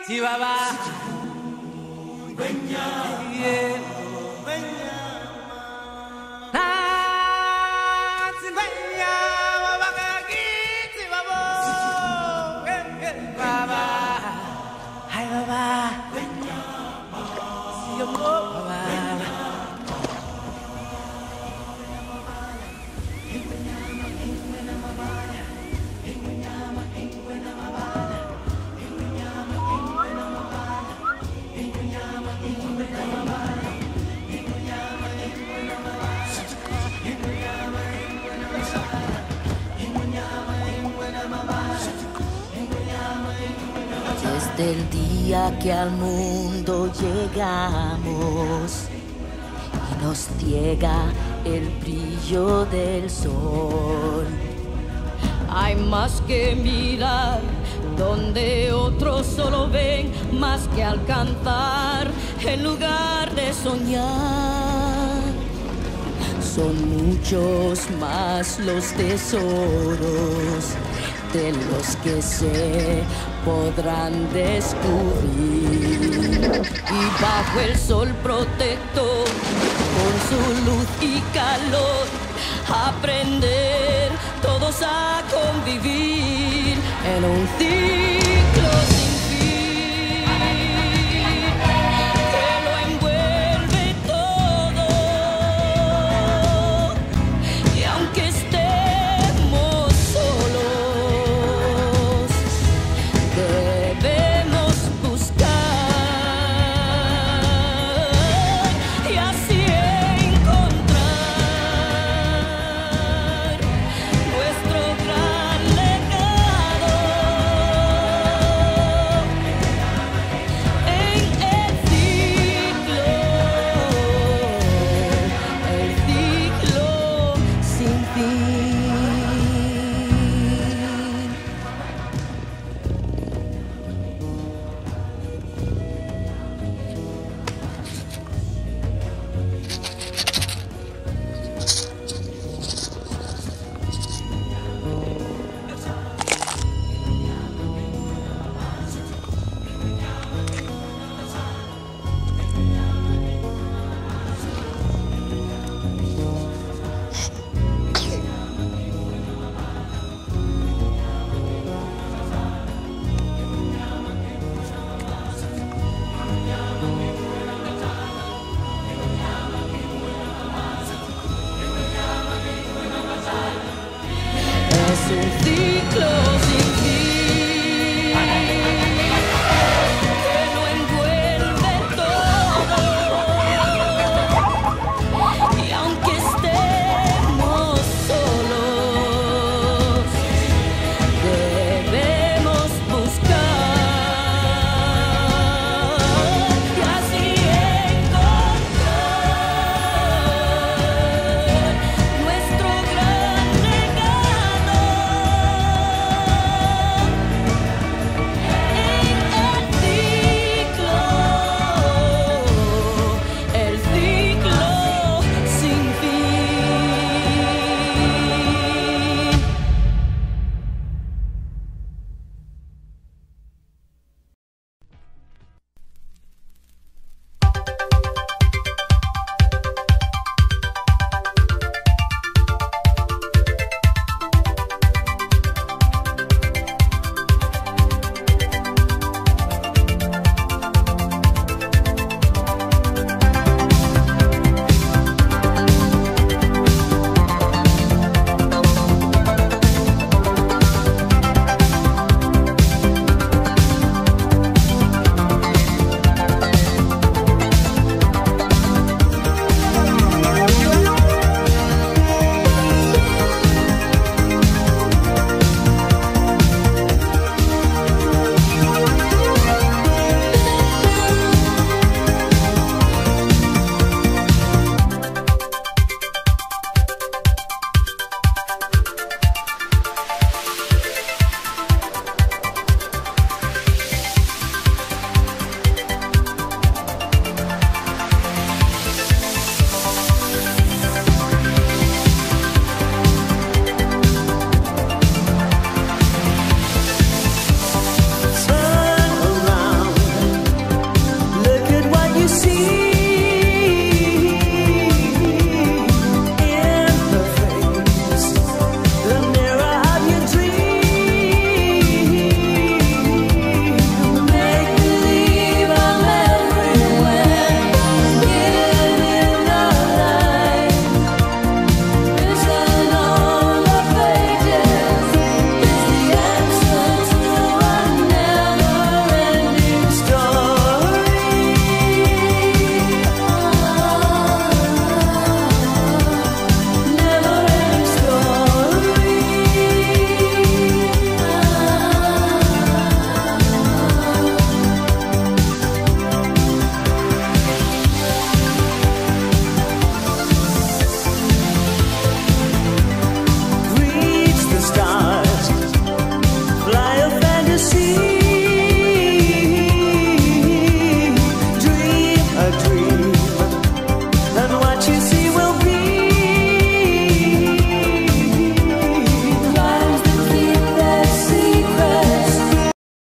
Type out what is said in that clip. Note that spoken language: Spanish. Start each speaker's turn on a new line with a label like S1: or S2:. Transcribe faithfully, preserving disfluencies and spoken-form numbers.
S1: Chihuahua. Yeah. Ah, Chihuahua, wabakaki, Chihuahua. Eh, eh, Baba. Hi, Baba. See you more, Baba.
S2: Desde el día que al mundo llegamos y nos ciega el brillo del sol, hay más que mirar donde otros solo ven, más que alcanzar en lugar de soñar. Son muchos más los tesoros de los que se podrán descubrir. Y bajo el sol protector, con su luz y calor, aprender todos a convivir en un ciclo sin fin que lo envuelve todo. Y aunque estemos solos, debemos buscar y así encontrar nuestro gran legado en el ciclo, el ciclo sin fin. Es un ciclo.